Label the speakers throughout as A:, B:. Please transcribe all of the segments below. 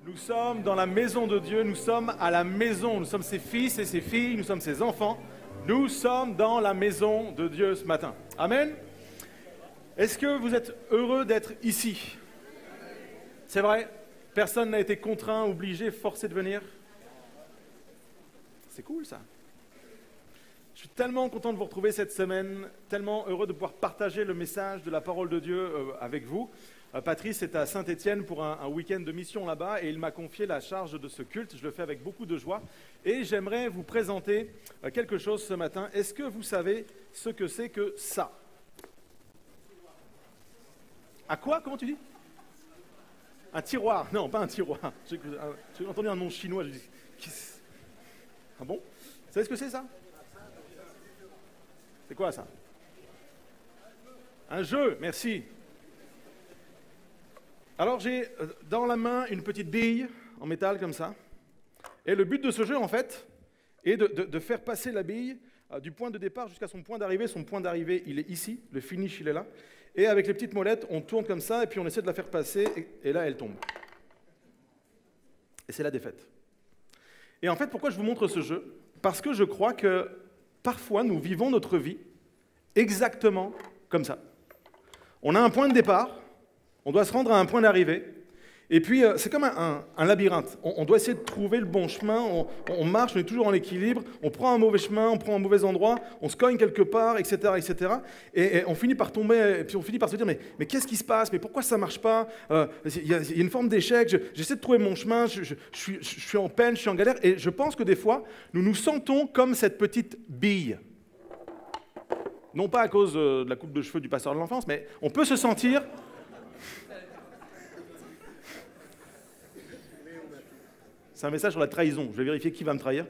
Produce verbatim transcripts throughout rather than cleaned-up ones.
A: Nous sommes dans la maison de Dieu, nous sommes à la maison, nous sommes ses fils et ses filles, nous sommes ses enfants. Nous sommes dans la maison de Dieu ce matin. Amen. Est-ce que vous êtes heureux d'être ici? C'est vrai, personne n'a été contraint, obligé, forcé de venir. C'est cool ça. Je suis tellement content de vous retrouver cette semaine, tellement heureux de pouvoir partager le message de la parole de Dieu euh, avec vous. Euh, Patrice est à Saint-Étienne pour un, un week-end de mission là-bas et il m'a confié la charge de ce culte. Je le fais avec beaucoup de joie et j'aimerais vous présenter euh, quelque chose ce matin. Est-ce que vous savez ce que c'est que ça? À quoi? Comment tu dis? Un tiroir. Non, pas un tiroir. J'ai, j'ai entendu un nom chinois. Je dis, ah bon? Vous savez ce que c'est ça? C'est quoi ça? Un jeu, merci. Alors j'ai dans la main une petite bille en métal comme ça. Et le but de ce jeu en fait est de, de, de faire passer la bille euh, du point de départ jusqu'à son point d'arrivée. Son point d'arrivée il est ici, le finish il est là. Et avec les petites molettes on tourne comme ça et puis on essaie de la faire passer et, et là elle tombe. Et c'est la défaite. Et en fait pourquoi je vous montre ce jeu? Parce que je crois que parfois, nous vivons notre vie exactement comme ça. On a un point de départ, on doit se rendre à un point d'arrivée, et puis euh, c'est comme un, un, un labyrinthe. On, on doit essayer de trouver le bon chemin, on, on marche, on est toujours en équilibre, on prend un mauvais chemin, on prend un mauvais endroit, on se cogne quelque part, et cetera, et cetera. Et, et on finit par tomber, et puis on finit par se dire, mais, mais qu'est-ce qui se passe? Mais pourquoi ça ne marche pas? euh, Il y, y a une forme d'échec, je, j'essaie de trouver mon chemin, je, je, je, suis, je suis en peine, je suis en galère, et je pense que des fois, nous nous sentons comme cette petite bille. Non pas à cause de la coupe de cheveux du pasteur de l'enfance, mais on peut se sentir... C'est un message sur la trahison. Je vais vérifier qui va me trahir.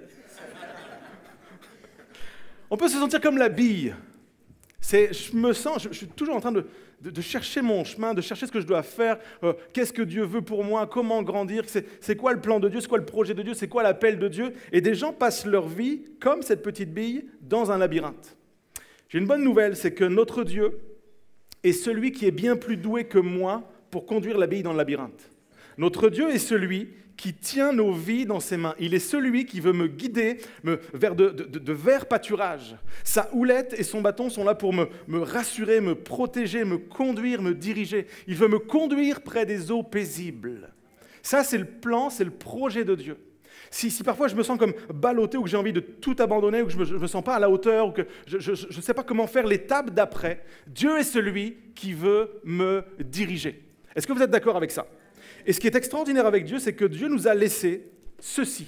A: On peut se sentir comme la bille. C'est, je me sens, je, je suis toujours en train de, de, de chercher mon chemin, de chercher ce que je dois faire. Euh, qu'est-ce que Dieu veut pour moi? Comment grandir? C'est, c'est quoi le plan de Dieu? C'est quoi le projet de Dieu? C'est quoi l'appel de Dieu? Et des gens passent leur vie comme cette petite bille dans un labyrinthe. J'ai une bonne nouvelle, c'est que notre Dieu est celui qui est bien plus doué que moi pour conduire la bille dans le labyrinthe. Notre Dieu est celui qui tient nos vies dans ses mains. Il est celui qui veut me guider me, vers de, de, de verts pâturages. Sa houlette et son bâton sont là pour me, me rassurer, me protéger, me conduire, me diriger. Il veut me conduire près des eaux paisibles. Ça, c'est le plan, c'est le projet de Dieu. Si, si parfois je me sens comme ballotté ou que j'ai envie de tout abandonner ou que je ne me, me sens pas à la hauteur ou que je ne sais pas comment faire l'étape d'après, Dieu est celui qui veut me diriger. Est-ce que vous êtes d'accord avec ça? Et ce qui est extraordinaire avec Dieu, c'est que Dieu nous a laissé ceci.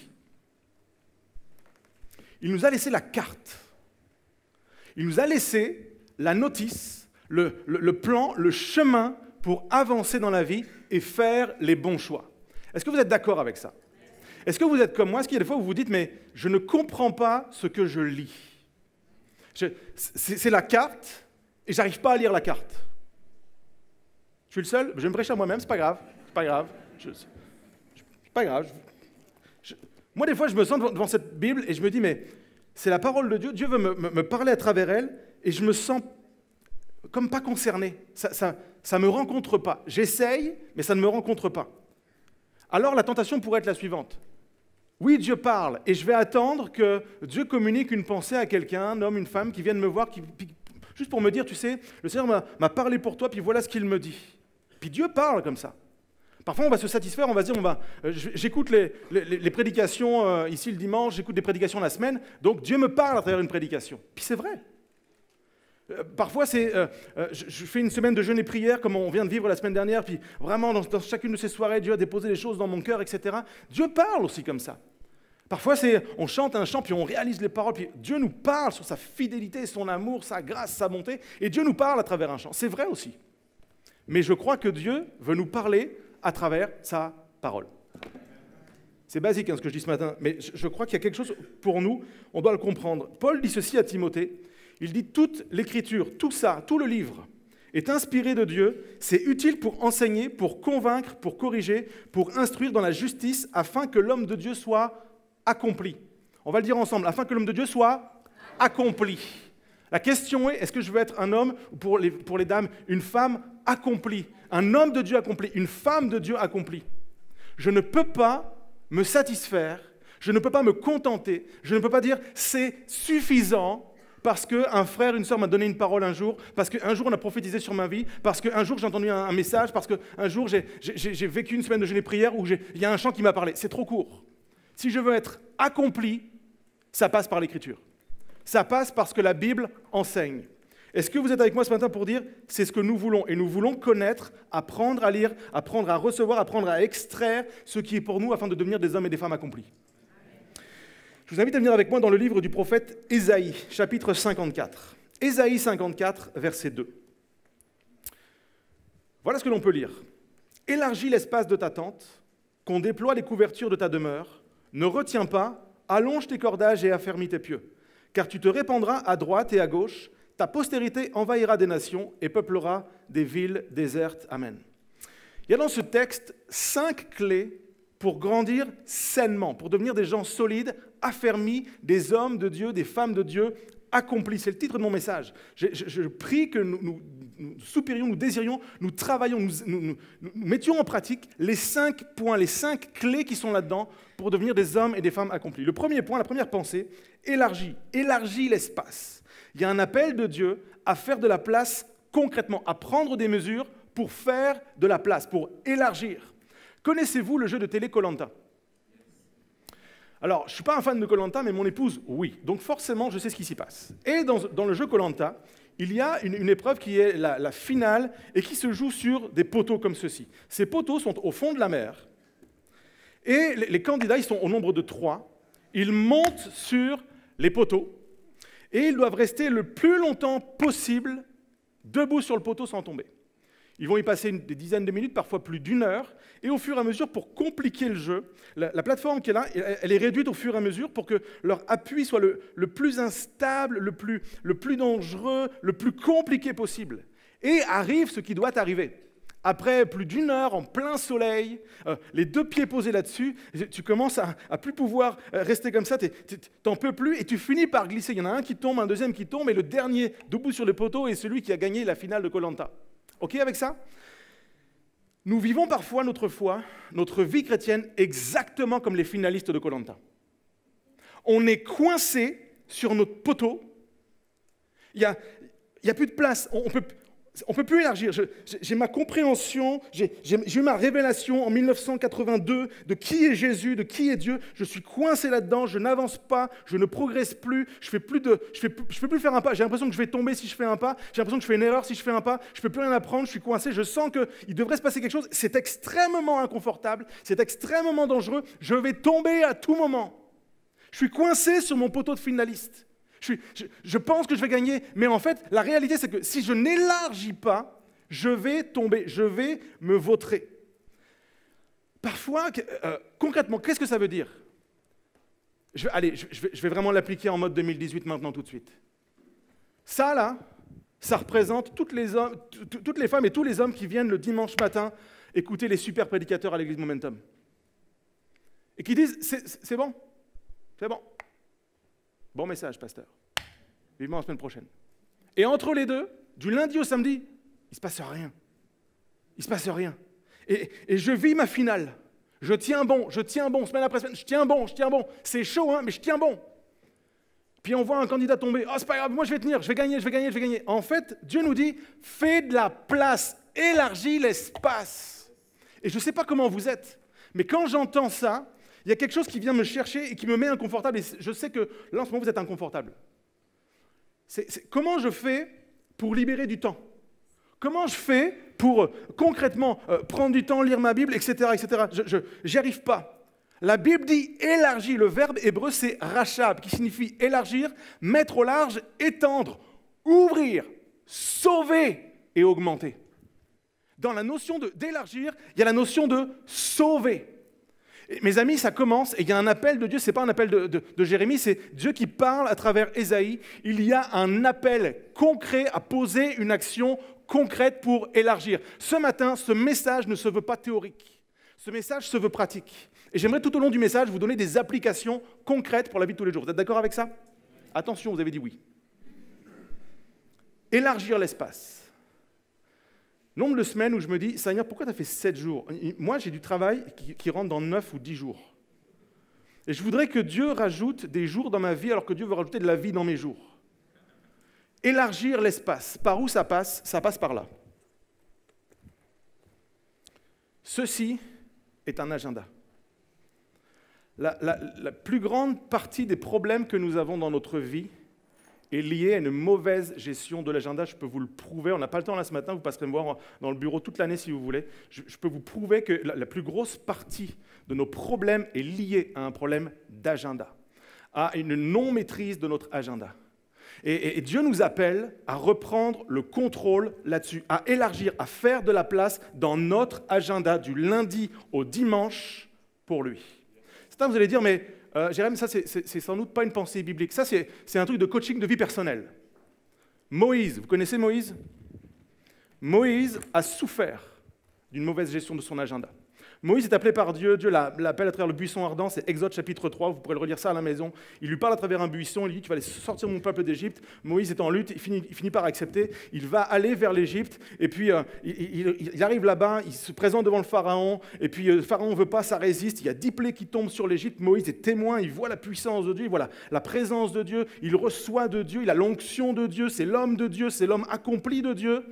A: Il nous a laissé la carte. Il nous a laissé la notice, le, le, le plan, le chemin pour avancer dans la vie et faire les bons choix. Est-ce que vous êtes d'accord avec ça? Est-ce que vous êtes comme moi? Est-ce qu'il y a des fois où vous vous dites, mais je ne comprends pas ce que je lis? je, c'est, c'est la carte et je n'arrive pas à lire la carte. Je suis le seul? Je vais me prêcher à moi-même, c'est pas grave. C'est pas grave. Je, je, c'est pas grave. Je, je, moi, des fois, je me sens devant, devant cette Bible et je me dis, mais c'est la parole de Dieu. Dieu veut me, me, me parler à travers elle et je me sens comme pas concerné. Ça ne me rencontre pas. J'essaye, mais ça ne me rencontre pas. Alors, la tentation pourrait être la suivante. Oui, Dieu parle, et je vais attendre que Dieu communique une pensée à quelqu'un, un homme, une femme, qui vienne me voir, qui, juste pour me dire, tu sais, le Seigneur m'a, m'a parlé pour toi, puis voilà ce qu'il me dit. Puis Dieu parle comme ça. Parfois, on va se satisfaire, on va se dire, on va, euh, j'écoute les, les, les prédications euh, ici le dimanche, j'écoute des prédications la semaine, donc Dieu me parle à travers une prédication. Puis c'est vrai. Euh, parfois, c'est, euh, euh, je, je fais une semaine de jeûne et prière, comme on vient de vivre la semaine dernière, puis vraiment, dans, dans chacune de ces soirées, Dieu a déposé des choses dans mon cœur, et cetera. Dieu parle aussi comme ça. Parfois, c'est, on chante un chant, puis on réalise les paroles, puis Dieu nous parle sur sa fidélité, son amour, sa grâce, sa bonté, et Dieu nous parle à travers un chant. C'est vrai aussi. Mais je crois que Dieu veut nous parler à travers sa parole. C'est basique hein, ce que je dis ce matin, mais je, je crois qu'il y a quelque chose pour nous, on doit le comprendre. Paul dit ceci à Timothée, il dit « Toute l'écriture, tout ça, tout le livre est inspiré de Dieu, c'est utile pour enseigner, pour convaincre, pour corriger, pour instruire dans la justice, afin que l'homme de Dieu soit accompli. » On va le dire ensemble, afin que l'homme de Dieu soit accompli. La question est, est-ce que je veux être un homme, ou pour les, pour les dames, une femme accomplie? Un homme de Dieu accompli, une femme de Dieu accomplie. Je ne peux pas me satisfaire, je ne peux pas me contenter, je ne peux pas dire c'est suffisant parce qu'un frère, une sœur m'a donné une parole un jour, parce qu'un jour on a prophétisé sur ma vie, parce qu'un jour j'ai entendu un, un message, parce qu'un jour j'ai, j'ai, j'ai vécu une semaine de jeûne et prière où il y a un chant qui m'a parlé. C'est trop court. Si je veux être accompli, ça passe par l'Écriture. Ça passe parce que la Bible enseigne. Est-ce que vous êtes avec moi ce matin pour dire c'est ce que nous voulons? Et nous voulons connaître, apprendre à lire, apprendre à recevoir, apprendre à extraire ce qui est pour nous afin de devenir des hommes et des femmes accomplis. Je vous invite à venir avec moi dans le livre du prophète Ésaïe, chapitre cinquante-quatre. Ésaïe cinquante-quatre, verset deux. Voilà ce que l'on peut lire. « Élargis l'espace de ta tente, qu'on déploie les couvertures de ta demeure. Ne retiens pas, allonge tes cordages et affermis tes pieux. Car tu te répandras à droite et à gauche, ta postérité envahira des nations et peuplera des villes désertes. Amen. » Il y a dans ce texte cinq clés pour grandir sainement, pour devenir des gens solides, affermis, des hommes de Dieu, des femmes de Dieu, accomplis. C'est le titre de mon message. Je, je, je prie que nous, nous, nous soupirions, nous désirions, nous travaillions, nous, nous, nous, nous mettions en pratique les cinq points, les cinq clés qui sont là-dedans pour devenir des hommes et des femmes accomplis. Le premier point, la première pensée, élargis, élargis l'espace. Il y a un appel de Dieu à faire de la place concrètement, à prendre des mesures pour faire de la place, pour élargir. Connaissez-vous le jeu de télé Koh-Lanta ? Alors, je ne suis pas un fan de Koh-Lanta, mais mon épouse, oui. Donc forcément, je sais ce qui s'y passe. Et dans, dans le jeu Koh-Lanta, il y a une, une épreuve qui est la, la finale et qui se joue sur des poteaux comme ceci. Ces poteaux sont au fond de la mer. Et les, les candidats, ils sont au nombre de trois. Ils montent sur les poteaux et ils doivent rester le plus longtemps possible debout sur le poteau sans tomber. Ils vont y passer une, des dizaines de minutes, parfois plus d'une heure, et au fur et à mesure, pour compliquer le jeu, la, la plateforme qui est là, elle, elle est réduite au fur et à mesure pour que leur appui soit le, le plus instable, le plus, le plus dangereux, le plus compliqué possible. Et arrive ce qui doit arriver. Après plus d'une heure en plein soleil, euh, les deux pieds posés là-dessus, tu commences à, à plus pouvoir rester comme ça, tu n'en peux plus, et tu finis par glisser. Il y en a un qui tombe, un deuxième qui tombe, et le dernier debout sur le poteau est celui qui a gagné la finale de Koh-Lanta. OK avec ça? Nous vivons parfois notre foi, notre vie chrétienne, exactement comme les finalistes de Koh-Lanta. On est coincé sur notre poteau. Il n'y a, il y a plus de place. On peut, on peut plus élargir. Je, j'ai ma compréhension, j'ai, j'ai, j'ai eu ma révélation en mille neuf cent quatre-vingt-deux de qui est Jésus, de qui est Dieu. Je suis coincé là-dedans, je n'avance pas, je ne progresse plus, je fais plus de, je fais, je peux plus faire un pas. J'ai l'impression que je vais tomber si je fais un pas. J'ai l'impression que je fais une erreur si je fais un pas. Je peux plus rien apprendre. Je suis coincé. Je sens qu'il devrait se passer quelque chose. C'est extrêmement inconfortable. C'est extrêmement dangereux. Je vais tomber à tout moment. Je suis coincé sur mon poteau de finaliste. Je, suis, je, je pense que je vais gagner, mais en fait, la réalité, c'est que si je n'élargis pas, je vais tomber, je vais me vautrer. Parfois, euh, concrètement, qu'est-ce que ça veut dire? je, Allez, je, je, vais, je vais vraiment l'appliquer en mode deux mille dix-huit maintenant, tout de suite. Ça, là, ça représente toutes les, hommes, toutes les femmes et tous les hommes qui viennent le dimanche matin écouter les super prédicateurs à l'église Momentum. Et qui disent, c'est, c'est bon, c'est bon. Bon message, pasteur. Vivement la semaine prochaine. Et entre les deux, du lundi au samedi, il ne se passe rien. Il ne se passe rien. Et, et je vis ma finale. Je tiens bon, je tiens bon, semaine après semaine, je tiens bon, je tiens bon. C'est chaud, hein, mais je tiens bon. Puis on voit un candidat tomber. Oh, c'est pas grave, moi je vais tenir, je vais gagner, je vais gagner, je vais gagner. En fait, Dieu nous dit, fais de la place, élargis l'espace. Et je ne sais pas comment vous êtes, mais quand j'entends ça, il y a quelque chose qui vient me chercher et qui me met inconfortable. Et je sais que là, en ce moment, vous êtes inconfortable. C'est, c'est, comment je fais pour libérer du temps? Comment je fais pour, euh, concrètement, euh, prendre du temps, lire ma Bible, et cetera, et cetera. Je n'y arrive pas. La Bible dit « élargir ». Le verbe hébreu, c'est « rachab », qui signifie élargir, mettre au large, étendre, ouvrir, sauver et augmenter. Dans la notion de, d'élargir, il y a la notion de sauver. Mes amis, ça commence, et il y a un appel de Dieu, ce n'est pas un appel de, de, de Jérémie, c'est Dieu qui parle à travers Ésaïe. Il y a un appel concret à poser une action concrète pour élargir. Ce matin, ce message ne se veut pas théorique, ce message se veut pratique. Et j'aimerais tout au long du message vous donner des applications concrètes pour la vie de tous les jours. Vous êtes d'accord avec ça? Attention, vous avez dit oui. Élargir l'espace. Nombre de semaines où je me dis, Seigneur, pourquoi tu as fait sept jours? Moi, j'ai du travail qui, qui rentre dans neuf ou dix jours. Et je voudrais que Dieu rajoute des jours dans ma vie alors que Dieu veut rajouter de la vie dans mes jours. Élargir l'espace. Par où ça passe? Ça passe par là. Ceci est un agenda. La, la, la plus grande partie des problèmes que nous avons dans notre vie est liée à une mauvaise gestion de l'agenda. Je peux vous le prouver. On n'a pas le temps là ce matin. Vous passerez me voir dans le bureau toute l'année si vous voulez. Je, je peux vous prouver que la, la plus grosse partie de nos problèmes est liée à un problème d'agenda, à une non-maîtrise de notre agenda. Et, et, et Dieu nous appelle à reprendre le contrôle là-dessus, à élargir, à faire de la place dans notre agenda du lundi au dimanche pour lui. Certains, vous allez dire, mais euh, Jérém, ça, c'est, c'est, c'est sans doute pas une pensée biblique. Ça, c'est, c'est un truc de coaching de vie personnelle. Moïse, vous connaissez Moïse? Moïse a souffert d'une mauvaise gestion de son agenda. Moïse est appelé par Dieu, Dieu l'appelle à travers le buisson ardent, c'est Exode chapitre trois, vous pourrez le relire ça à la maison. Il lui parle à travers un buisson, il lui dit « Tu vas aller sortir mon peuple d'Égypte ». Moïse est en lutte, il finit, il finit par accepter, il va aller vers l'Égypte, et puis euh, il, il, il arrive là-bas, il se présente devant le Pharaon, et puis euh, le Pharaon ne veut pas, ça résiste, il y a dix plaies qui tombent sur l'Égypte, Moïse est témoin, il voit la puissance de Dieu, il voit la, la présence de Dieu, il reçoit de Dieu, il a l'onction de Dieu, c'est l'homme de Dieu, c'est l'homme accompli de Dieu.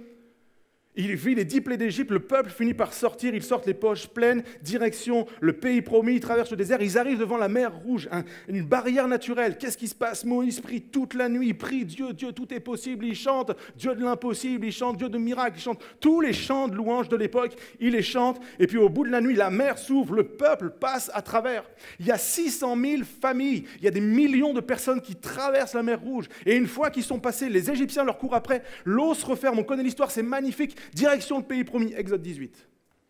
A: Il vit les dix plaies d'Égypte, le peuple finit par sortir, ils sortent les poches pleines, direction le pays promis, ils traversent le désert, ils arrivent devant la mer Rouge, un, une barrière naturelle. Qu'est-ce qui se passe? Moïse prie toute la nuit, il prie Dieu, Dieu, tout est possible, il chante Dieu de l'impossible, il chante Dieu de miracle, il chante tous les chants de louange de l'époque, il les chante, et puis au bout de la nuit, la mer s'ouvre, le peuple passe à travers. Il y a six cent mille familles, il y a des millions de personnes qui traversent la mer Rouge, et une fois qu'ils sont passés, les Égyptiens leur courent après, l'eau se referme, on connaît l'histoire, c'est magnifique. Direction le pays promis, Exode dix-huit.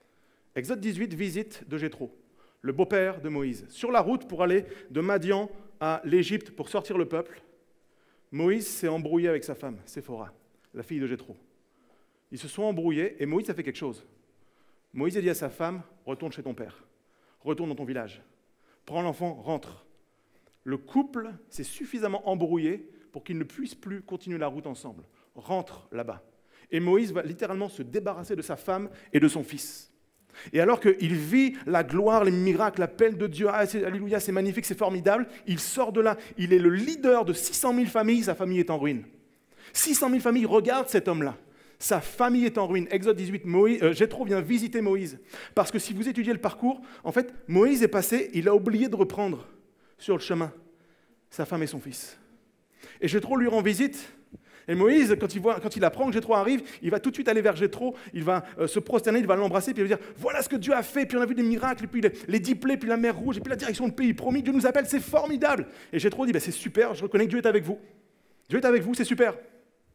A: Exode dix-huit, visite de Jéthro, le beau-père de Moïse. Sur la route pour aller de Madian à l'Égypte pour sortir le peuple, Moïse s'est embrouillé avec sa femme, Séphora, la fille de Jéthro. Ils se sont embrouillés et Moïse a fait quelque chose. Moïse a dit à sa femme, retourne chez ton père, retourne dans ton village, prends l'enfant, rentre. Le couple s'est suffisamment embrouillé pour qu'ils ne puissent plus continuer la route ensemble. Rentre là-bas. Et Moïse va littéralement se débarrasser de sa femme et de son fils. Et alors qu'il vit la gloire, les miracles, l'appel de Dieu, ah, c'est, alléluia, c'est magnifique, c'est formidable, il sort de là, il est le leader de six cent mille familles, sa famille est en ruine. six cent mille familles regardent cet homme-là. Sa famille est en ruine. Exode dix-huit, Moïse, euh, Jéthro vient visiter Moïse. Parce que si vous étudiez le parcours, en fait, Moïse est passé, il a oublié de reprendre sur le chemin sa femme et son fils. Et Jéthro lui rend visite. Et Moïse, quand il, voit, quand il apprend que Jéthro arrive, il va tout de suite aller vers Jéthro, il va euh, se prosterner, il va l'embrasser, puis il va dire « Voilà ce que Dieu a fait, puis on a vu des miracles, et puis les, les dix plaies, puis la mer Rouge, et puis la direction du pays promis, Dieu nous appelle, c'est formidable !» Et Jéthro dit bah, « C'est super, je reconnais que Dieu est avec vous. Dieu est avec vous, c'est super. Super. »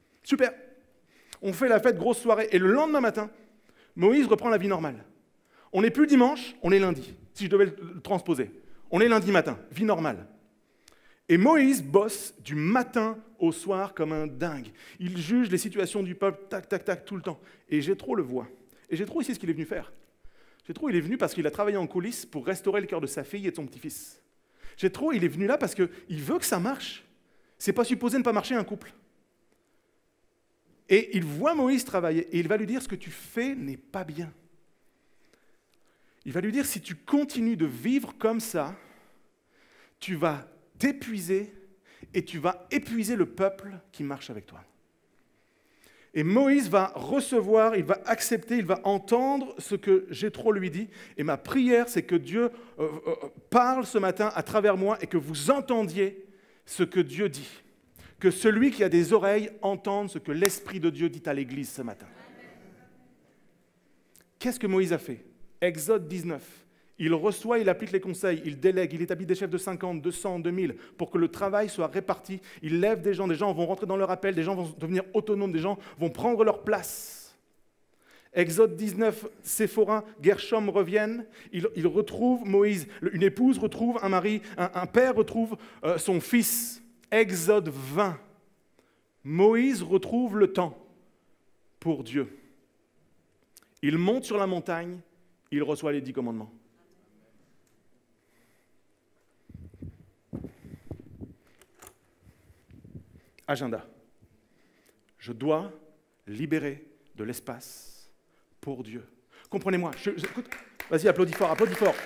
A: On fait la fête, grosse soirée, et le lendemain matin, Moïse reprend la vie normale. On n'est plus dimanche, on est lundi, si je devais le transposer. On est lundi matin, vie normale. Et Moïse bosse du matin au soir comme un dingue. Il juge les situations du peuple, tac, tac, tac, tout le temps. Et Jéthro le voit. Et Jéthro, il sait ce qu'il est venu faire. Jéthro, il est venu parce qu'il a travaillé en coulisses pour restaurer le cœur de sa fille et de son petit-fils. Jéthro, il est venu là parce qu'il veut que ça marche. C'est pas supposé ne pas marcher un couple. Et il voit Moïse travailler et il va lui dire « Ce que tu fais n'est pas bien. » Il va lui dire « Si tu continues de vivre comme ça, tu vas t'épuiser et tu vas épuiser le peuple qui marche avec toi. » Et Moïse va recevoir, il va accepter, il va entendre ce que Jéthro lui dit. Et ma prière, c'est que Dieu euh, euh, parle ce matin à travers moi et que vous entendiez ce que Dieu dit. Que celui qui a des oreilles entende ce que l'Esprit de Dieu dit à l'Église ce matin. Qu'est-ce que Moïse a fait? Exode dix-neuf. Il reçoit, il applique les conseils, il délègue, il établit des chefs de cinquante, deux cents, deux mille pour que le travail soit réparti. Il lève des gens, des gens vont rentrer dans leur appel, des gens vont devenir autonomes, des gens vont prendre leur place. Exode dix-neuf, Séphora, Gershom reviennent, ils, ils retrouvent Moïse, une épouse retrouve un mari, un, un père retrouve euh, son fils. Exode vingt, Moïse retrouve le temps pour Dieu. Il monte sur la montagne, il reçoit les dix commandements. Agenda. Je dois libérer de l'espace pour Dieu. Comprenez-moi. Je, je, écoute, vas-y, applaudis fort, applaudis fort.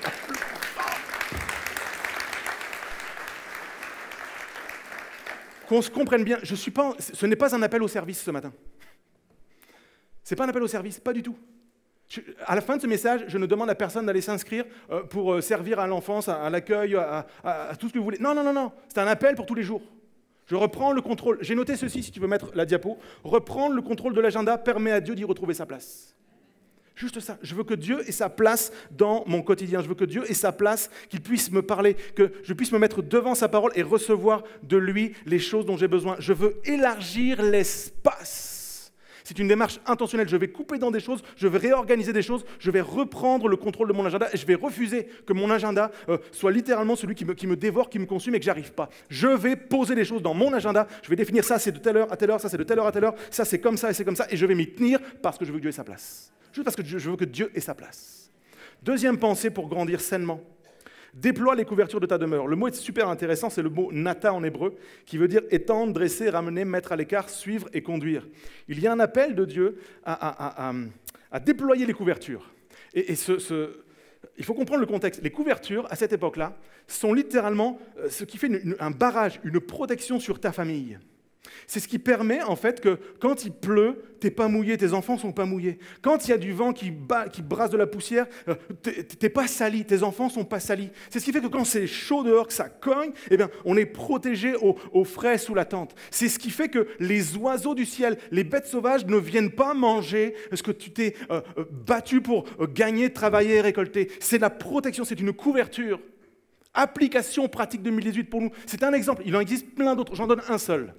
A: Qu'on se comprenne bien, je suis pas, ce n'est pas un appel au service ce matin. Ce n'est pas un appel au service, pas du tout. Je, à la fin de ce message, je ne demande à personne d'aller s'inscrire euh, pour euh, servir à l'enfance, à, à l'accueil, à, à, à tout ce que vous voulez. Non, non, non, non, c'est un appel pour tous les jours. Je reprends le contrôle. J'ai noté ceci, si tu veux mettre la diapo. Reprendre le contrôle de l'agenda permet à Dieu d'y retrouver sa place. Juste ça. Je veux que Dieu ait sa place dans mon quotidien. Je veux que Dieu ait sa place, qu'il puisse me parler, que je puisse me mettre devant sa parole et recevoir de lui les choses dont j'ai besoin. Je veux élargir l'espace. C'est une démarche intentionnelle. Je vais couper dans des choses, je vais réorganiser des choses, je vais reprendre le contrôle de mon agenda et je vais refuser que mon agenda euh, soit littéralement celui qui me, qui me dévore, qui me consume et que j'arrive pas. Je vais poser des choses dans mon agenda, je vais définir ça c'est de telle heure à telle heure, ça c'est de telle heure à telle heure, ça c'est comme ça et c'est comme ça et je vais m'y tenir parce que je veux que Dieu ait sa place. Juste parce que je veux que Dieu ait sa place. Deuxième pensée pour grandir sainement. Déploie les couvertures de ta demeure. Le mot est super intéressant, c'est le mot nata en hébreu, qui veut dire étendre, dresser, ramener, mettre à l'écart, suivre et conduire. Il y a un appel de Dieu à, à, à, à déployer les couvertures. Et, et ce, ce, il faut comprendre le contexte. Les couvertures, à cette époque-là, sont littéralement ce qui fait une, une, un barrage, une protection sur ta famille. C'est ce qui permet en fait que quand il pleut, t'es pas mouillé, tes enfants sont pas mouillés. Quand il y a du vent qui, bat, qui brasse de la poussière, t'es, t'es pas sali, tes enfants sont pas salis. C'est ce qui fait que quand c'est chaud dehors, que ça cogne, eh bien, on est protégé au, au frais sous la tente. C'est ce qui fait que les oiseaux du ciel, les bêtes sauvages ne viennent pas manger ce que tu t'es euh, battu pour gagner, travailler et récolter. C'est la protection, c'est une couverture. Application pratique deux mille dix-huit pour nous. C'est un exemple, il en existe plein d'autres, j'en donne un seul.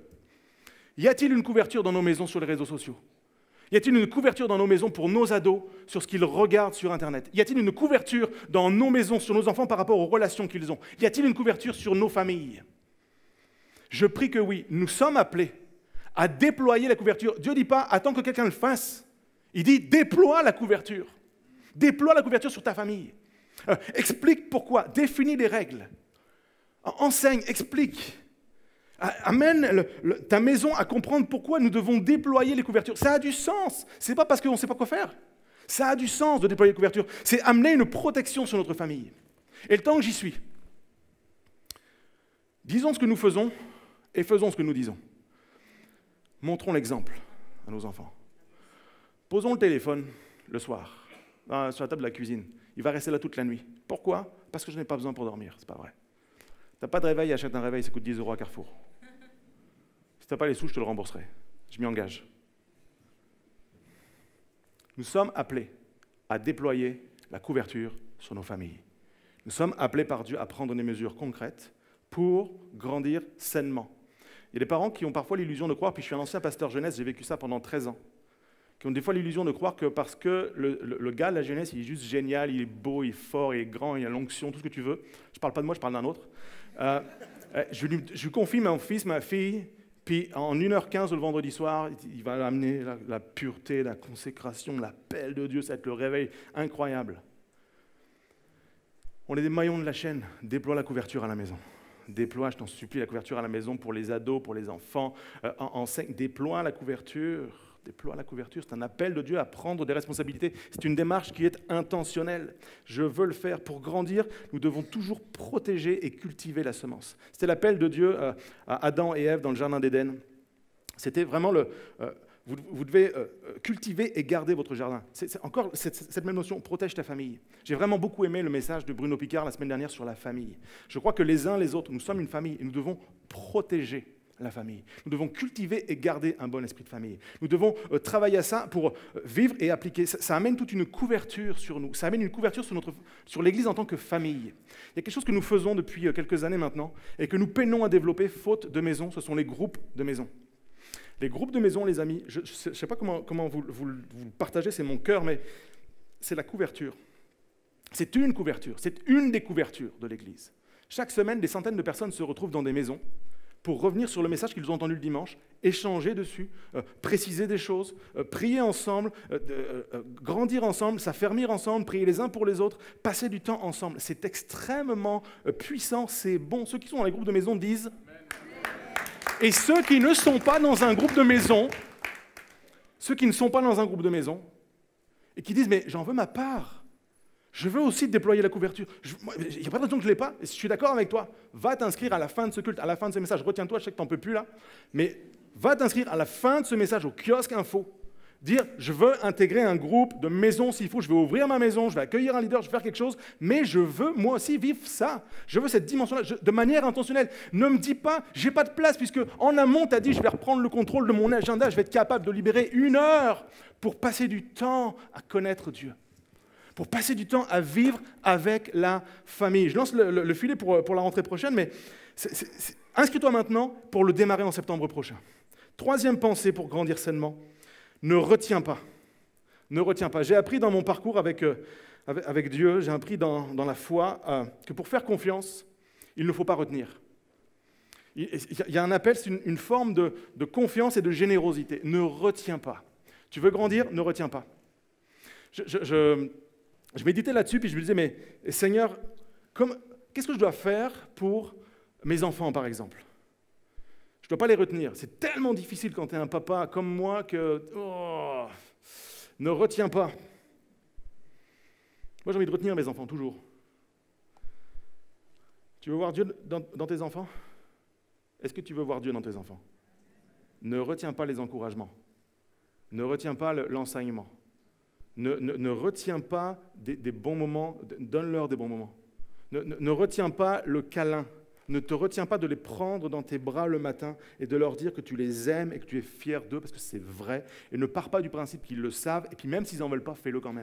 A: Y a-t-il une couverture dans nos maisons sur les réseaux sociaux? Y a-t-il une couverture dans nos maisons pour nos ados sur ce qu'ils regardent sur Internet? Y a-t-il une couverture dans nos maisons sur nos enfants par rapport aux relations qu'ils ont? Y a-t-il une couverture sur nos familles? Je prie que oui, nous sommes appelés à déployer la couverture. Dieu ne dit pas « attends que quelqu'un le fasse ». Il dit « déploie la couverture ». Déploie la couverture sur ta famille. Euh, explique pourquoi, définis les règles. Enseigne, explique. Amène le, le, ta maison à comprendre pourquoi nous devons déployer les couvertures. Ça a du sens. Ce n'est pas parce qu'on ne sait pas quoi faire. Ça a du sens de déployer les couvertures. C'est amener une protection sur notre famille. Et le temps que j'y suis, disons ce que nous faisons et faisons ce que nous disons. Montrons l'exemple à nos enfants. Posons le téléphone le soir, sur la table de la cuisine. Il va rester là toute la nuit. Pourquoi? Parce que je n'ai pas besoin pour dormir. C'est pas vrai. Tu n'as pas de réveil, achète un réveil, ça coûte dix euros à Carrefour. Si tu n'as pas les sous, je te le rembourserai. Je m'y engage. Nous sommes appelés à déployer la couverture sur nos familles. Nous sommes appelés par Dieu à prendre des mesures concrètes pour grandir sainement. Il y a des parents qui ont parfois l'illusion de croire, puis je suis un ancien pasteur jeunesse, j'ai vécu ça pendant treize ans, qui ont des fois l'illusion de croire que parce que le, le, le gars de la jeunesse, il est juste génial, il est beau, il est fort, il est grand, il a l'onction, tout ce que tu veux. Je ne parle pas de moi, je parle d'un autre. Euh, je, lui, je lui confie mon fils, ma fille, puis en une heure quinze le vendredi soir, il va amener la, la pureté, la consécration, l'appel de Dieu, ça va être le réveil incroyable. On est des maillons de la chaîne, déploie la couverture à la maison. Déploie, je t'en supplie, la couverture à la maison pour les ados, pour les enfants. Euh, enseigne, déploie la couverture. Déploie la couverture, c'est un appel de Dieu à prendre des responsabilités. C'est une démarche qui est intentionnelle. Je veux le faire. Pour grandir, nous devons toujours protéger et cultiver la semence. C'était l'appel de Dieu à Adam et Ève dans le jardin d'Éden. C'était vraiment le... Euh, vous, vous devez euh, cultiver et garder votre jardin. C'est, c'est encore cette, cette même notion, protège ta famille. J'ai vraiment beaucoup aimé le message de Bruno Picard la semaine dernière sur la famille. Je crois que les uns les autres, nous sommes une famille et nous devons protéger la famille. Nous devons cultiver et garder un bon esprit de famille. Nous devons euh, travailler à ça pour euh, vivre et appliquer. Ça, ça amène toute une couverture sur nous. Ça amène une couverture sur, notre, sur l'Église en tant que famille. Il y a quelque chose que nous faisons depuis euh, quelques années maintenant et que nous peinons à développer faute de maison. Ce sont les groupes de maison. Les groupes de maison, les amis, je ne sais pas comment, comment vous, vous, vous le partagez, c'est mon cœur, mais c'est la couverture. C'est une couverture. C'est une des couvertures de l'Église. Chaque semaine, des centaines de personnes se retrouvent dans des maisons pour revenir sur le message qu'ils ont entendu le dimanche, échanger dessus, euh, préciser des choses, euh, prier ensemble, euh, euh, euh, grandir ensemble, s'affermir ensemble, prier les uns pour les autres, passer du temps ensemble. C'est extrêmement euh, puissant, c'est bon. Ceux qui sont dans les groupes de maison disent... Et ceux qui ne sont pas dans un groupe de maison, ceux qui ne sont pas dans un groupe de maison, et qui disent, mais j'en veux ma part. Je veux aussi déployer la couverture. Il n'y a pas de raison que je ne l'ai pas. Et si je suis d'accord avec toi, va t'inscrire à la fin de ce culte, à la fin de ce message. Retiens-toi, je sais que tu n'en peux plus là. Mais va t'inscrire à la fin de ce message au kiosque info. Dire, je veux intégrer un groupe de maison s'il faut, je veux ouvrir ma maison, je vais accueillir un leader, je vais faire quelque chose, mais je veux moi aussi vivre ça. Je veux cette dimension-là, je- de manière intentionnelle. Ne me dis pas, j'ai pas de place, puisque en amont, tu as dit, je vais reprendre le contrôle de mon agenda, je vais être capable de libérer une heure pour passer du temps à connaître Dieu, pour passer du temps à vivre avec la famille. Je lance le, le- le filet pour, pour la rentrée prochaine, mais c'est- c'est- c'est- inscris-toi maintenant pour le démarrer en septembre prochain. Troisième pensée pour grandir sainement. Ne retiens pas. Ne retiens pas. J'ai appris dans mon parcours avec, euh, avec, avec Dieu, j'ai appris dans, dans la foi euh, que pour faire confiance, il ne faut pas retenir. Il, il y a un appel, c'est une, une forme de, de confiance et de générosité. Ne retiens pas. Tu veux grandir, ne retiens pas. Je, je, je, je méditais là-dessus, puis je me disais, mais Seigneur, comme, qu'est-ce que je dois faire pour mes enfants, par exemple ? Je ne dois pas les retenir. C'est tellement difficile quand tu es un papa comme moi que... Oh, ne retiens pas. Moi, j'ai envie de retenir mes enfants, toujours. Tu veux voir Dieu dans, dans tes enfants ? Est-ce que tu veux voir Dieu dans tes enfants ? Ne retiens pas les encouragements. Ne retiens pas le, l'enseignement. Ne, ne, ne retiens pas des, des bons moments. Donne-leur des bons moments. Ne, ne, ne retiens pas le câlin. Ne te retiens pas de les prendre dans tes bras le matin et de leur dire que tu les aimes et que tu es fier d'eux parce que c'est vrai. Et ne pars pas du principe qu'ils le savent. Et puis même s'ils n'en veulent pas, fais-le quand même.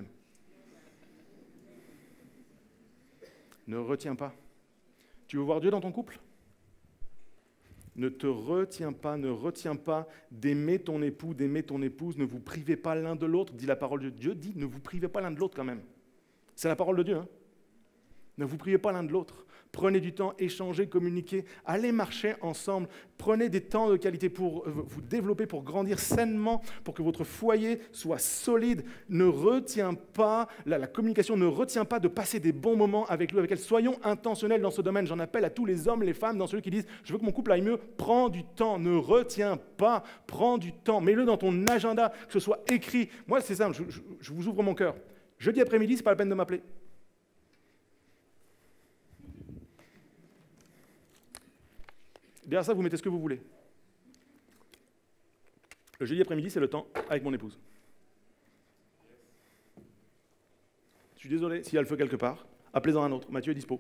A: Ne retiens pas. Tu veux voir Dieu dans ton couple ? Ne te retiens pas, ne retiens pas d'aimer ton époux, d'aimer ton épouse. Ne vous privez pas l'un de l'autre, dit la parole de Dieu. Dit, ne vous privez pas l'un de l'autre quand même. C'est la parole de Dieu, hein ? Ne vous privez pas l'un de l'autre. Prenez du temps, échangez, communiquez, allez marcher ensemble. Prenez des temps de qualité pour vous développer, pour grandir sainement, pour que votre foyer soit solide. Ne retiens pas, la, la communication ne retient pas de passer des bons moments avec lui, avec elle. Soyons intentionnels dans ce domaine. J'en appelle à tous les hommes, les femmes, dans ceux qui disent « je veux que mon couple aille mieux ». Prends du temps, ne retiens pas, prends du temps. Mets-le dans ton agenda, que ce soit écrit. Moi, c'est simple, je, je, je vous ouvre mon cœur. Jeudi après-midi, ce n'est pas la peine de m'appeler. Derrière ça, vous mettez ce que vous voulez. Le jeudi après-midi, c'est le temps avec mon épouse. Je suis désolé, s'il y a le feu quelque part, appelez-en un autre. Mathieu est dispo.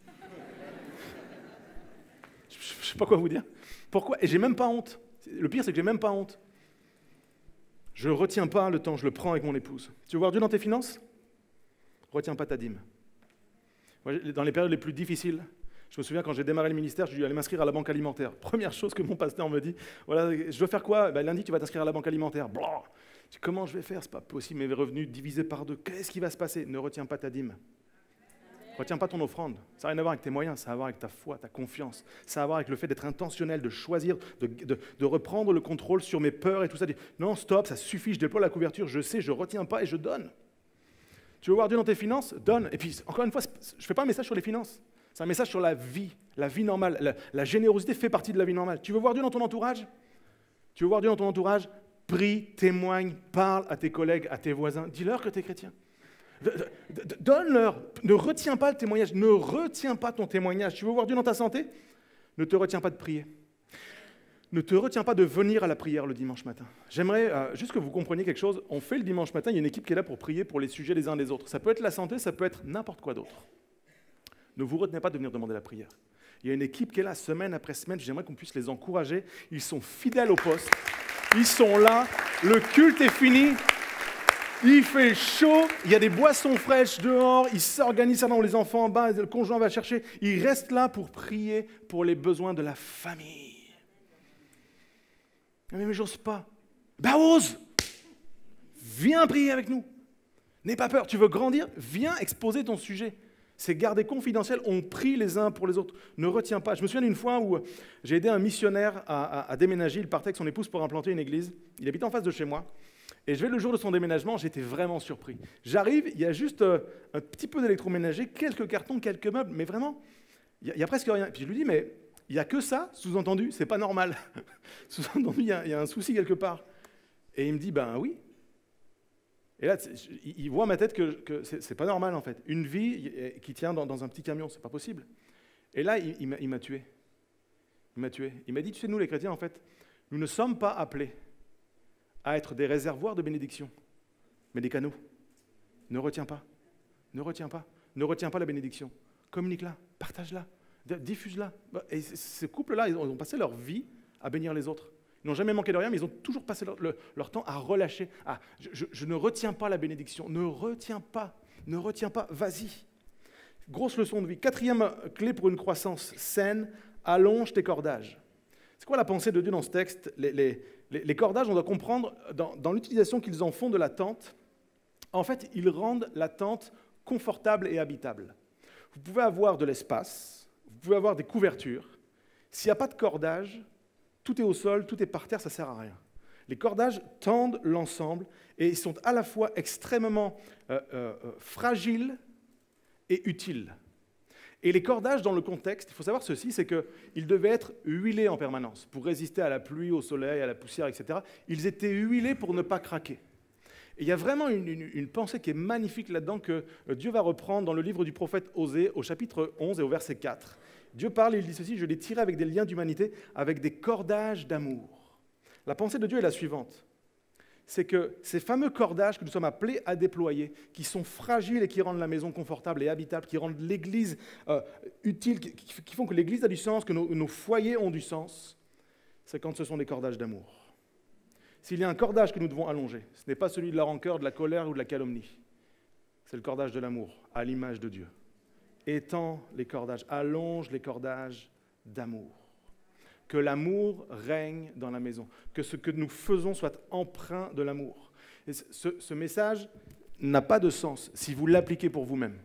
A: Je ne sais pas quoi vous dire. Pourquoi ? Et j'ai même pas honte. Le pire, c'est que j'ai même pas honte. Je ne retiens pas le temps, je le prends avec mon épouse. Tu veux voir Dieu dans tes finances ? Retiens pas ta dîme. Dans les périodes les plus difficiles, je me souviens quand j'ai démarré le ministère, je dû aller m'inscrire à la banque alimentaire. Première chose que mon pasteur me dit, voilà, je dois faire quoi ? Ben, lundi, tu vas t'inscrire à la banque alimentaire. Blah. Je dis, comment je vais faire ? C'est pas possible, mes revenus divisés par deux. Qu'est-ce qui va se passer ? Ne retiens pas ta dîme. Ne retiens pas ton offrande. Ça n'a rien à voir avec tes moyens, ça a à voir avec ta foi, ta confiance. Ça a à voir avec le fait d'être intentionnel, de choisir, de, de, de reprendre le contrôle sur mes peurs et tout ça. Dire, non, stop, ça suffit, je déploie la couverture, je sais, je ne retiens pas et je donne. Tu veux voir Dieu dans tes finances ? Donne. Et puis, encore une fois, je ne fais pas un message sur les finances. C'est un message sur la vie, la vie normale. La, la générosité fait partie de la vie normale. Tu veux voir Dieu dans ton entourage ? Tu veux voir Dieu dans ton entourage ? Prie, témoigne, parle à tes collègues, à tes voisins. Dis-leur que tu es chrétien. Donne-leur. Ne retiens pas le témoignage. Ne retiens pas ton témoignage. Tu veux voir Dieu dans ta santé ? Ne te retiens pas de prier. Ne te retiens pas de venir à la prière le dimanche matin. J'aimerais euh, juste que vous compreniez quelque chose. On fait le dimanche matin, il y a une équipe qui est là pour prier pour les sujets des uns des autres. Ça peut être la santé, ça peut être n'importe quoi d'autre. Ne vous retenez pas de venir demander la prière. Il y a une équipe qui est là semaine après semaine. J'aimerais qu'on puisse les encourager. Ils sont fidèles au poste. Ils sont là. Le culte est fini. Il fait chaud. Il y a des boissons fraîches dehors. Ils s'organisent avant les enfants en bas. Le conjoint va chercher. Ils restent là pour prier pour les besoins de la famille. Mais, mais j'ose pas. Bah ose. Viens prier avec nous. N'aie pas peur. Tu veux grandir ? Viens exposer ton sujet. C'est gardé confidentiel, on prie les uns pour les autres. Ne retiens pas. Je me souviens d'une fois où j'ai aidé un missionnaire à, à, à déménager. Il partait avec son épouse pour implanter une église. Il habitait en face de chez moi. Et je vais le jour de son déménagement, j'étais vraiment surpris. J'arrive, il y a juste euh, un petit peu d'électroménager, quelques cartons, quelques meubles, mais vraiment, il n'y a, a presque rien. Puis je lui dis, mais il n'y a que ça, sous-entendu, c'est pas normal. Sous-entendu, il y, y a un souci quelque part. Et il me dit, ben oui. Et là, il voit à ma tête que, que c'est pas normal, en fait. Une vie qui tient dans, dans un petit camion, c'est pas possible. Et là, il, il m'a tué. Il m'a tué. Il m'a dit, tu sais, nous, les chrétiens, en fait, nous ne sommes pas appelés à être des réservoirs de bénédiction, mais des canaux. Ne retiens pas. Ne retiens pas. Ne retiens pas la bénédiction. Communique-la, partage-la, diffuse-la. Et ces couples-là, ils ont passé leur vie à bénir les autres. Ils n'ont jamais manqué de rien, mais ils ont toujours passé leur, leur, leur temps à relâcher. Ah, je, je, je ne retiens pas la bénédiction. Ne retiens pas. Ne retiens pas. Vas-y. Grosse leçon de vie. Quatrième clé pour une croissance saine, allonge tes cordages. C'est quoi la pensée de Dieu dans ce texte? les, les, les, les cordages, on doit comprendre, dans, dans l'utilisation qu'ils en font de la tente, en fait, ils rendent la tente confortable et habitable. Vous pouvez avoir de l'espace, vous pouvez avoir des couvertures. S'il n'y a pas de cordage, tout est au sol, tout est par terre, ça ne sert à rien. Les cordages tendent l'ensemble et ils sont à la fois extrêmement euh, euh, fragiles et utiles. Et les cordages, dans le contexte, il faut savoir ceci, c'est qu'ils devaient être huilés en permanence pour résister à la pluie, au soleil, à la poussière, et cetera. Ils étaient huilés pour ne pas craquer. Et il y a vraiment une, une, une pensée qui est magnifique là-dedans que Dieu va reprendre dans le livre du prophète Osée, au chapitre onze et au verset quatre. Dieu parle et il dit ceci, « Je les tirais avec des liens d'humanité, avec des cordages d'amour. » La pensée de Dieu est la suivante. C'est que ces fameux cordages que nous sommes appelés à déployer, qui sont fragiles et qui rendent la maison confortable et habitable, qui rendent l'Église euh, utile, qui, qui font que l'Église a du sens, que nos, nos foyers ont du sens, c'est quand ce sont des cordages d'amour. S'il y a un cordage que nous devons allonger, ce n'est pas celui de la rancœur, de la colère ou de la calomnie. C'est le cordage de l'amour, à l'image de Dieu. Étends les cordages, allonge les cordages d'amour. Que l'amour règne dans la maison, que ce que nous faisons soit empreint de l'amour. Et ce, ce message n'a pas de sens si vous l'appliquez pour vous-même.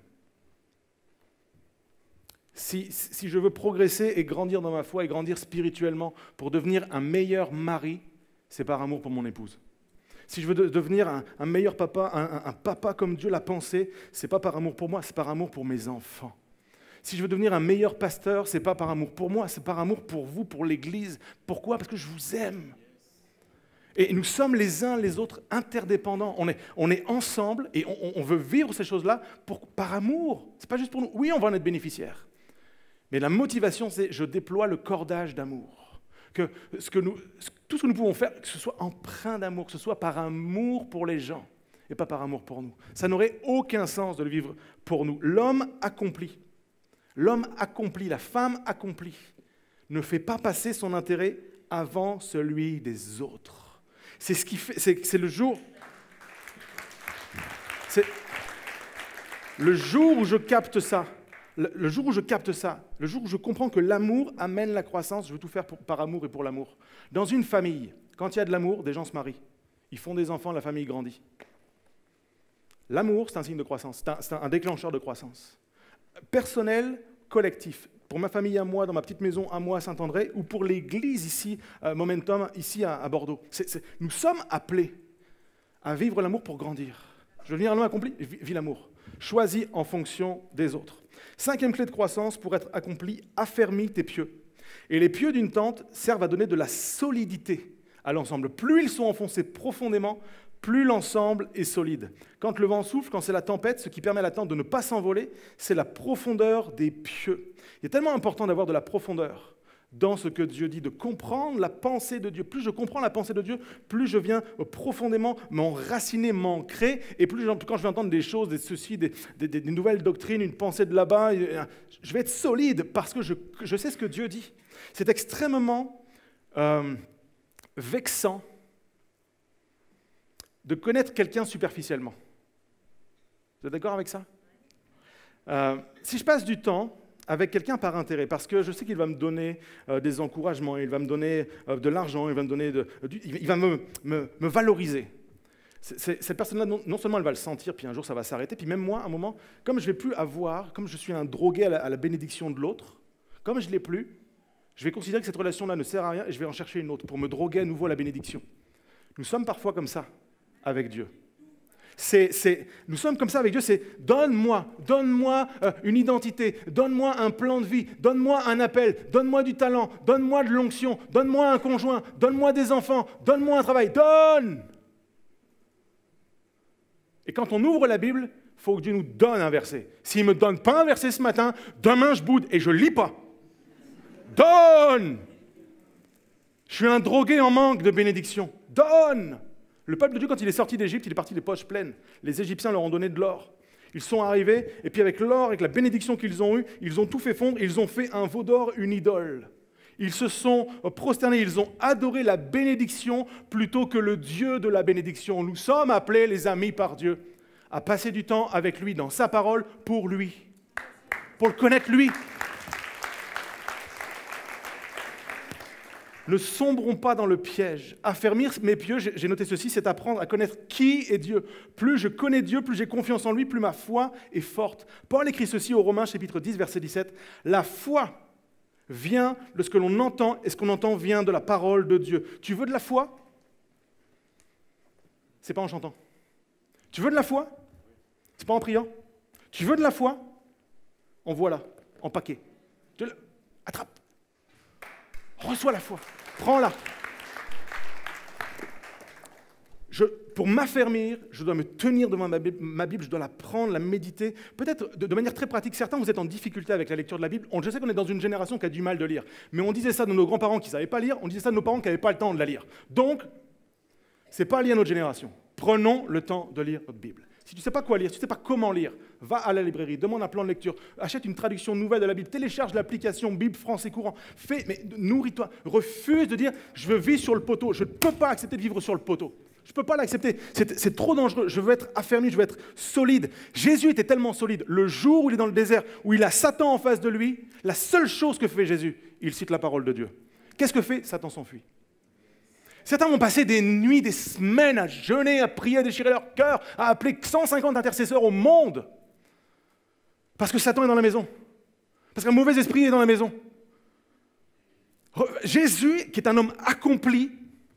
A: Si, si je veux progresser et grandir dans ma foi et grandir spirituellement pour devenir un meilleur mari, c'est par amour pour mon épouse. Si je veux de, devenir un, un meilleur papa, un, un, un papa comme Dieu l'a pensé, c'est pas par amour pour moi, c'est par amour pour mes enfants. Si je veux devenir un meilleur pasteur, c'est pas par amour pour moi, c'est par amour pour vous, pour l'Église. Pourquoi? Parce que je vous aime. Et nous sommes les uns les autres interdépendants. On est, on est ensemble et on, on veut vivre ces choses-là pour, par amour. C'est pas juste pour nous. Oui, on va en être bénéficiaire. Mais la motivation, c'est je déploie le cordage d'amour. Que, ce que nous, tout ce que nous pouvons faire, que ce soit empreint d'amour, que ce soit par amour pour les gens et pas par amour pour nous. Ça n'aurait aucun sens de le vivre pour nous. L'homme accompli, l'homme accompli, la femme accomplie, ne fait pas passer son intérêt avant celui des autres. C'est ce qui fait, c'est, c'est le jour, c'est le jour où je capte ça. Le jour où je capte ça, le jour où je comprends que l'amour amène la croissance, je veux tout faire pour, par amour et pour l'amour. Dans une famille, quand il y a de l'amour, des gens se marient. Ils font des enfants, la famille grandit. L'amour, c'est un signe de croissance, c'est un, c'est un déclencheur de croissance. Personnel, collectif. Pour ma famille à moi, dans ma petite maison à moi à Saint-André, ou pour l'église ici, euh, Momentum, ici à, à Bordeaux. C'est, c'est, nous sommes appelés à vivre l'amour pour grandir. Je veux devenir un homme accompli, vis, vis l'amour. Choisis en fonction des autres. Cinquième clé de croissance, pour être accompli, affermis tes pieux. Et les pieux d'une tente servent à donner de la solidité à l'ensemble. Plus ils sont enfoncés profondément, plus l'ensemble est solide. Quand le vent souffle, quand c'est la tempête, ce qui permet à la tente de ne pas s'envoler, c'est la profondeur des pieux. Il est tellement important d'avoir de la profondeur dans ce que Dieu dit, de comprendre la pensée de Dieu. Plus je comprends la pensée de Dieu, plus je viens profondément m'enraciner, m'ancrer, et plus je, quand je vais entendre des choses, des ceci, des, des, des nouvelles doctrines, une pensée de là-bas, je vais être solide parce que je, je sais ce que Dieu dit. C'est extrêmement euh, vexant de connaître quelqu'un superficiellement. Vous êtes d'accord avec ça? euh, Si je passe du temps avec quelqu'un par intérêt, parce que je sais qu'il va me donner euh, des encouragements, il va me donner euh, de l'argent, il va me donner de, du, il va me, me, me valoriser. C'est, c'est, cette personne-là, non, non seulement elle va le sentir, puis un jour ça va s'arrêter, puis même moi, à un moment, comme je ne vais plus avoir, comme je suis un drogué à la, à la bénédiction de l'autre, comme je ne l'ai plus, je vais considérer que cette relation-là ne sert à rien et je vais en chercher une autre pour me droguer à nouveau à la bénédiction. Nous sommes parfois comme ça avec Dieu. C'est, c'est, nous sommes comme ça avec Dieu, c'est donne-moi, donne-moi euh, une identité, donne-moi un plan de vie, donne-moi un appel, donne-moi du talent, donne-moi de l'onction, donne-moi un conjoint, donne-moi des enfants, donne-moi un travail, donne! Et quand on ouvre la Bible, il faut que Dieu nous donne un verset. S'il ne me donne pas un verset ce matin, demain je boude et je ne lis pas. Donne! Je suis un drogué en manque de bénédiction. Donne! Le peuple de Dieu, quand il est sorti d'Égypte, il est parti les poches pleines. Les Égyptiens leur ont donné de l'or. Ils sont arrivés, et puis avec l'or, avec la bénédiction qu'ils ont eue, ils ont tout fait fondre, ils ont fait un veau d'or, une idole. Ils se sont prosternés, ils ont adoré la bénédiction plutôt que le Dieu de la bénédiction. Nous sommes appelés, les amis, par Dieu, à passer du temps avec lui, dans sa parole, pour lui, pour le connaître lui. Ne sombrons pas dans le piège. Affermir mes pieux, j'ai noté ceci, c'est apprendre à connaître qui est Dieu. Plus je connais Dieu, plus j'ai confiance en lui, plus ma foi est forte. Paul écrit ceci aux Romains, chapitre dix, verset dix-sept. La foi vient de ce que l'on entend, et ce qu'on entend vient de la parole de Dieu. Tu veux de la foi? C'est pas en chantant. Tu veux de la foi? C'est pas en priant. Tu veux de la foi? En voilà, en paquet. Je le... Attrape. Reçois la foi. Prends-la. Je, pour m'affermir, je dois me tenir devant ma Bible, ma Bible, je dois la prendre, la méditer, peut-être de, de manière très pratique. Certains, vous êtes en difficulté avec la lecture de la Bible. On, je sais qu'on est dans une génération qui a du mal de lire, mais on disait ça de nos grands-parents qui ne savaient pas lire, on disait ça de nos parents qui n'avaient pas le temps de la lire. Donc, ce n'est pas lié à notre génération. Prenons le temps de lire notre Bible. Si tu ne sais pas quoi lire, si tu ne sais pas comment lire, va à la librairie, demande un plan de lecture, achète une traduction nouvelle de la Bible, télécharge l'application Bible français courant, fais, mais nourris-toi, refuse de dire « je veux vivre sur le poteau », je ne peux pas accepter de vivre sur le poteau. Je ne peux pas l'accepter, c'est, c'est trop dangereux, je veux être affermi, je veux être solide. Jésus était tellement solide, le jour où il est dans le désert, où il a Satan en face de lui, la seule chose que fait Jésus, il cite la parole de Dieu. Qu'est-ce que fait? Satan s'enfuit. Certains vont passer des nuits, des semaines à jeûner, à prier, à déchirer leur cœur, à appeler cent cinquante intercesseurs au monde, parce que Satan est dans la maison, parce qu'un mauvais esprit est dans la maison. Jésus, qui est un homme accompli,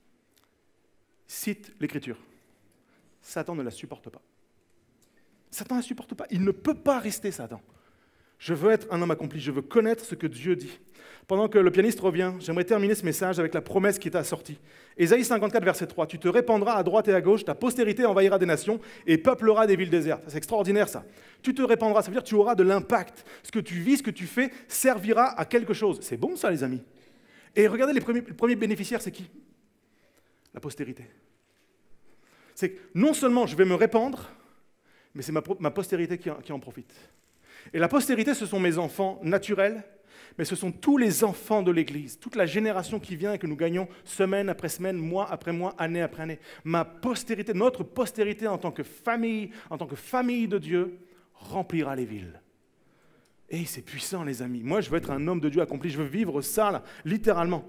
A: cite l'Écriture. Satan ne la supporte pas. Satan ne la supporte pas. Il ne peut pas rester Satan. Je veux être un homme accompli, je veux connaître ce que Dieu dit. Pendant que le pianiste revient, j'aimerais terminer ce message avec la promesse qui est assortie. Ésaïe cinquante-quatre, verset trois. « Tu te répandras à droite et à gauche, ta postérité envahira des nations et peuplera des villes désertes. » C'est extraordinaire ça. Tu te répandras, ça veut dire que tu auras de l'impact. Ce que tu vis, ce que tu fais, servira à quelque chose. C'est bon ça, les amis. Et regardez, les premiers, les premiers bénéficiaires, c'est qui? La postérité. C'est que non seulement je vais me répandre, mais c'est ma, ma postérité qui en, qui en profite. Et la postérité, ce sont mes enfants naturels, mais ce sont tous les enfants de l'Église, toute la génération qui vient et que nous gagnons semaine après semaine, mois après mois, année après année. Ma postérité, notre postérité en tant que famille, en tant que famille de Dieu, remplira les villes. Et c'est puissant, les amis. Moi, je veux être un homme de Dieu accompli, je veux vivre ça, là, littéralement.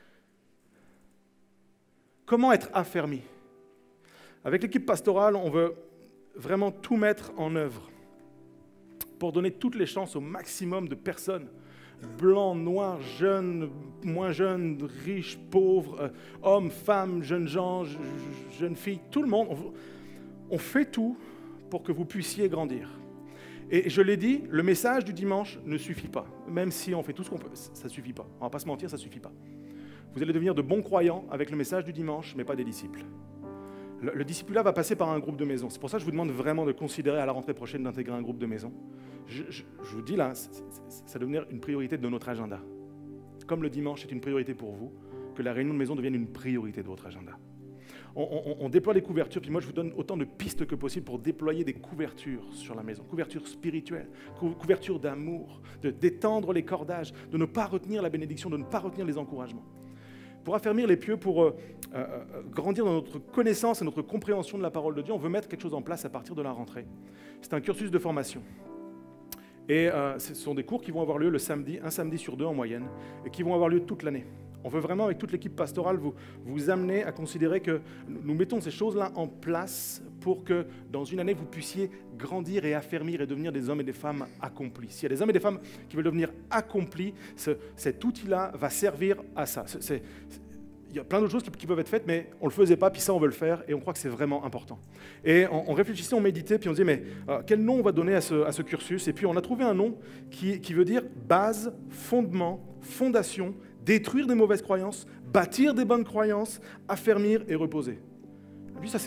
A: Comment être affermi? Avec l'équipe pastorale, on veut vraiment tout mettre en œuvre pour donner toutes les chances au maximum de personnes, blancs, noirs, jeunes, moins jeunes, riches, pauvres, euh, hommes, femmes, jeunes gens, jeunes filles, tout le monde. On, on fait tout pour que vous puissiez grandir. Et je l'ai dit, le message du dimanche ne suffit pas. Même si on fait tout ce qu'on peut, ça ne suffit pas. On ne va pas se mentir, ça ne suffit pas. Vous allez devenir de bons croyants avec le message du dimanche, mais pas des disciples. Le, le discipulat va passer par un groupe de maison. C'est pour ça que je vous demande vraiment de considérer à la rentrée prochaine d'intégrer un groupe de maison. Je, je, je vous dis là, c'est, c'est, ça va devenir une priorité de notre agenda. Comme le dimanche est une priorité pour vous, que la réunion de maison devienne une priorité de votre agenda. On, on, on déploie des couvertures, puis moi je vous donne autant de pistes que possible pour déployer des couvertures sur la maison, couvertures spirituelles, couvertures d'amour, de d'étendre les cordages, de ne pas retenir la bénédiction, de ne pas retenir les encouragements. Pour affermir les pieux, pour euh, euh, grandir dans notre connaissance et notre compréhension de la parole de Dieu, on veut mettre quelque chose en place à partir de la rentrée. C'est un cursus de formation. Et euh, ce sont des cours qui vont avoir lieu le samedi, un samedi sur deux en moyenne, et qui vont avoir lieu toute l'année. On veut vraiment, avec toute l'équipe pastorale, vous, vous amener à considérer que nous mettons ces choses-là en place pour que, dans une année, vous puissiez grandir et affermir et devenir des hommes et des femmes accomplis. S'il y a des hommes et des femmes qui veulent devenir accomplis, ce, cet outil-là va servir à ça. C'est, c'est, il y a plein d'autres choses qui, qui peuvent être faites, mais on ne le faisait pas, puis ça, on veut le faire, et on croit que c'est vraiment important. Et on, on réfléchissait, on méditait, puis on disait, mais euh, quel nom on va donner à ce, à ce cursus? Et puis on a trouvé un nom qui, qui veut dire base, fondement, fondation, détruire des mauvaises croyances, bâtir des bonnes croyances, affermir et reposer. Puis ça, c'est,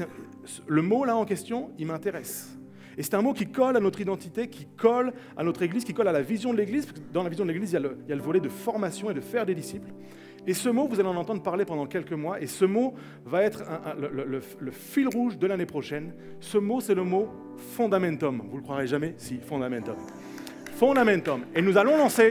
A: le mot là en question, il m'intéresse. Et c'est un mot qui colle à notre identité, qui colle à notre Église, qui colle à la vision de l'Église. Dans la vision de l'Église, il y a le, il y a le volet de formation et de faire des disciples. Et ce mot, vous allez en entendre parler pendant quelques mois, et ce mot va être un, un, le, le, le fil rouge de l'année prochaine. Ce mot, c'est le mot fondamentum. Vous ne le croirez jamais? Si, fondamentum. Fondamentum. Et nous allons lancer,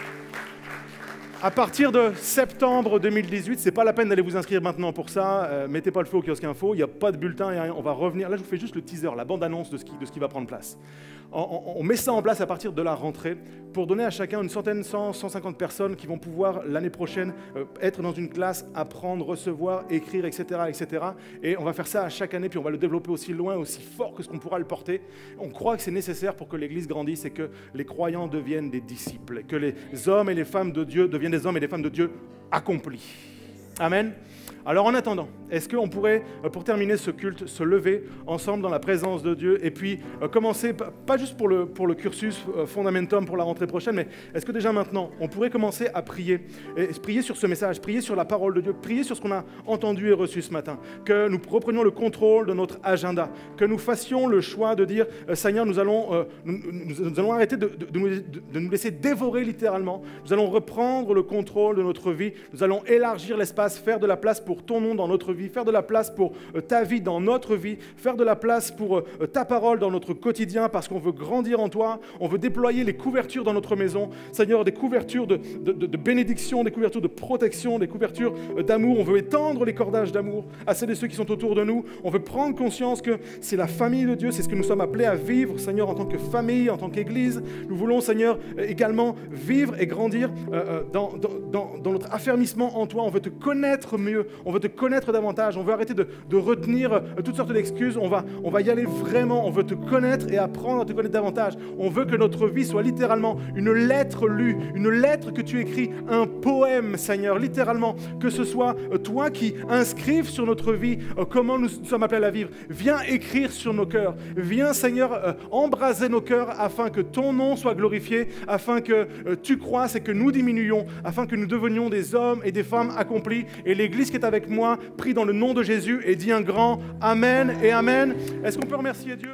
A: à partir de septembre deux mille dix-huit, ce n'est pas la peine d'aller vous inscrire maintenant pour ça, euh, mettez pas le feu au kiosque info, il n'y a pas de bulletin, y a rien. On va revenir. Là, je vous fais juste le teaser, la bande-annonce de ce qui, de ce qui va prendre place. On, on, on met ça en place à partir de la rentrée pour donner à chacun une centaine, cent, cent cinquante personnes qui vont pouvoir l'année prochaine euh, être dans une classe, apprendre, recevoir, écrire, et cetera, et cetera. Et on va faire ça à chaque année, puis on va le développer aussi loin, aussi fort que ce qu'on pourra le porter. On croit que c'est nécessaire pour que l'Église grandisse et que les croyants deviennent des disciples, que les hommes et les femmes de Dieu deviennent des hommes et des femmes de Dieu accomplis. Amen. Alors en attendant, est-ce qu'on pourrait, pour terminer ce culte, se lever ensemble dans la présence de Dieu et puis euh, commencer, pas juste pour le, pour le cursus euh, Fondamentum pour la rentrée prochaine, mais est-ce que déjà maintenant, on pourrait commencer à prier, et prier sur ce message, prier sur la parole de Dieu, prier sur ce qu'on a entendu et reçu ce matin, que nous reprenions le contrôle de notre agenda, que nous fassions le choix de dire, euh, Seigneur, nous allons, euh, nous, nous, nous allons arrêter de, de, de, nous, de, de nous laisser dévorer littéralement, nous allons reprendre le contrôle de notre vie, nous allons élargir l'espace, faire de la place pour ton nom dans notre vie, faire de la place pour euh, ta vie dans notre vie, faire de la place pour euh, ta parole dans notre quotidien parce qu'on veut grandir en toi, on veut déployer les couvertures dans notre maison, Seigneur, des couvertures de, de, de, de bénédiction, des couvertures de protection, des couvertures euh, d'amour, on veut étendre les cordages d'amour à celles et ceux qui sont autour de nous, on veut prendre conscience que c'est la famille de Dieu, c'est ce que nous sommes appelés à vivre, Seigneur, en tant que famille, en tant qu'Église, nous voulons, Seigneur, également vivre et grandir euh, dans, dans, dans notre affermissement en toi, on veut te connaître mieux, on veut te connaître davantage, on veut arrêter de, de retenir toutes sortes d'excuses, on va, on va y aller vraiment, on veut te connaître et apprendre à te connaître davantage. On veut que notre vie soit littéralement une lettre lue, une lettre que tu écris, un poème, Seigneur, littéralement, que ce soit toi qui inscrives sur notre vie comment nous sommes appelés à la vivre. Viens écrire sur nos cœurs, viens, Seigneur, embraser nos cœurs afin que ton nom soit glorifié, afin que tu croisses et que nous diminuions, afin que nous devenions des hommes et des femmes accomplis. Et l'Église qui est avec moi, prie dans le nom de Jésus et dit un grand Amen et Amen. Est-ce qu'on peut remercier Dieu ?